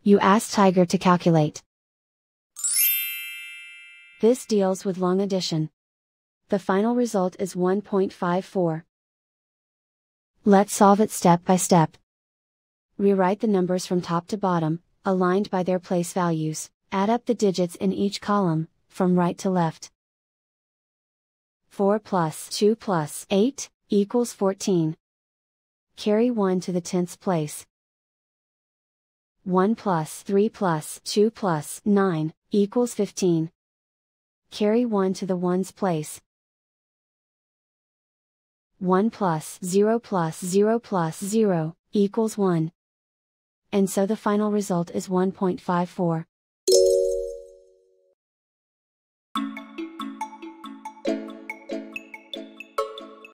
You ask Tiger to calculate. This deals with long addition. The final result is 1.54. Let's solve it step by step. Rewrite the numbers from top to bottom, aligned by their place values, add up the digits in each column, from right to left. 4 plus 2 plus 8, equals 14. Carry 1 to the tenths place. 1 plus 3 plus 2 plus 9, equals 15. Carry 1 to the ones place. 1 plus 0 plus 0 plus 0, equals 1. And so the final result is 1.54.